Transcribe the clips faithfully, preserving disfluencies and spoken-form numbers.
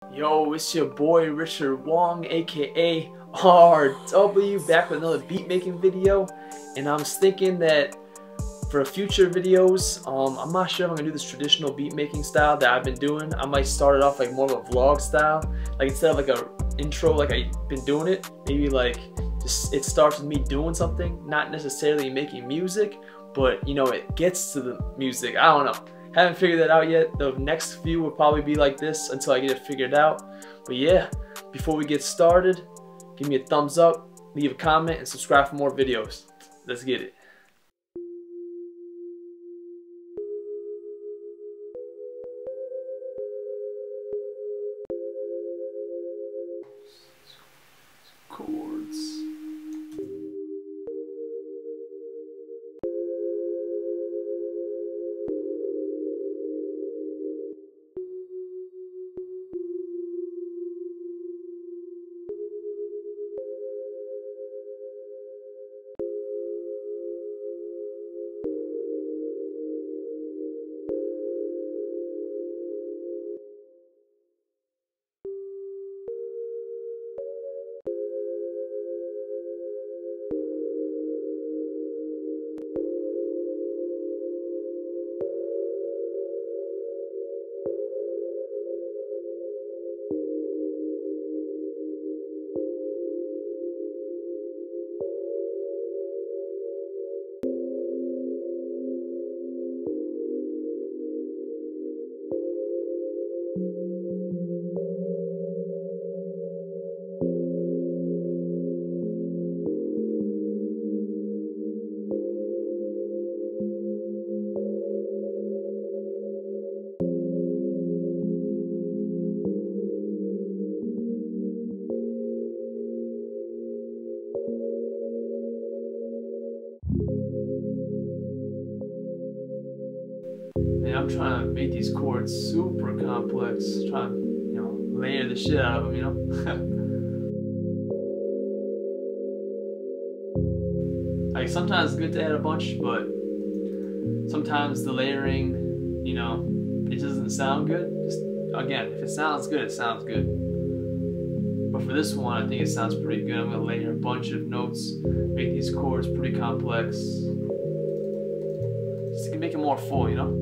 Yo, it's your boy Richard Wong, aka R W, back with another beat making video. And I was thinking that for future videos, um, I'm not sure if I'm gonna do this traditional beat making style that I've been doing. I might start it off like more of a vlog style, like instead of like a intro like I've been doing it, maybe like just it starts with me doing something, not necessarily making music, but you know, it gets to the music. I don't know. Haven't figured that out yet. The next few will probably be like this until I get it figured out. But yeah, before we get started, give me a thumbs up, leave a comment, and subscribe for more videos. Let's get it. Chords. Man, I'm trying to make these chords super complex, trying to, you know, layer the shit out of them, you know? Like, sometimes it's good to add a bunch, but sometimes the layering, you know, it doesn't sound good. Just, again, if it sounds good, it sounds good. But for this one, I think it sounds pretty good. I'm gonna layer a bunch of notes, make these chords pretty complex. Just to make it more full, you know?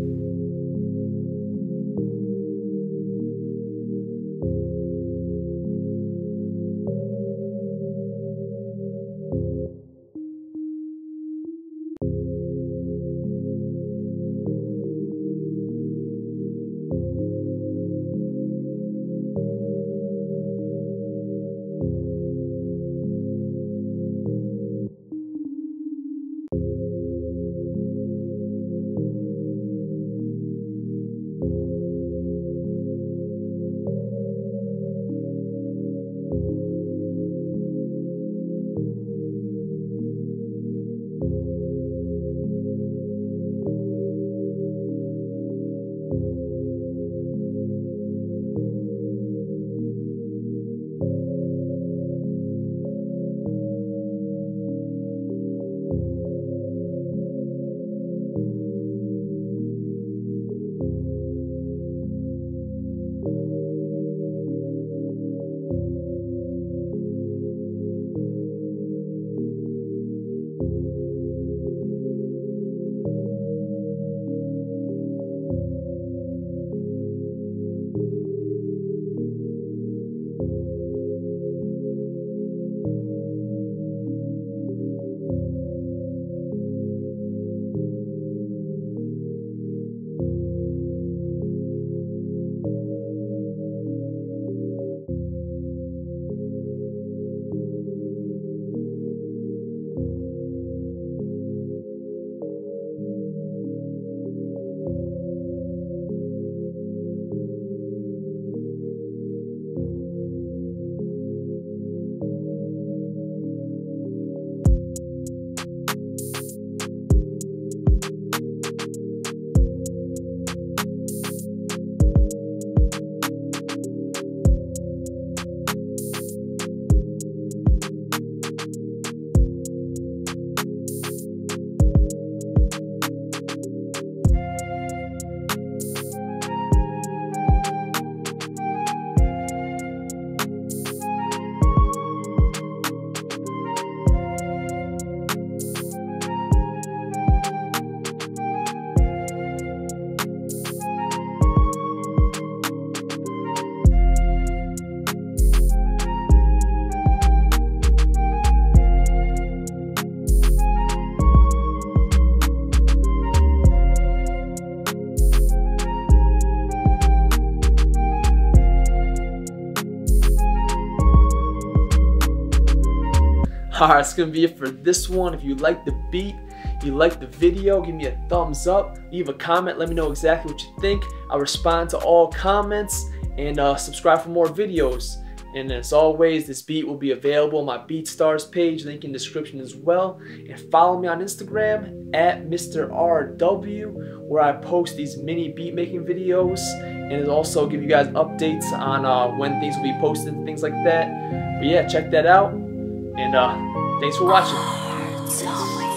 Alright, that's gonna be it for this one. If you like the beat, you like the video, give me a thumbs up, leave a comment, let me know exactly what you think. I'll respond to all comments, and uh, subscribe for more videos. And as always, this beat will be available on my BeatStars page, link in description as well. And follow me on Instagram at Mister R W, where I post these mini beat making videos, and it'll also give you guys updates on uh, when things will be posted and things like that. But yeah, check that out, and uh, thanks for watching.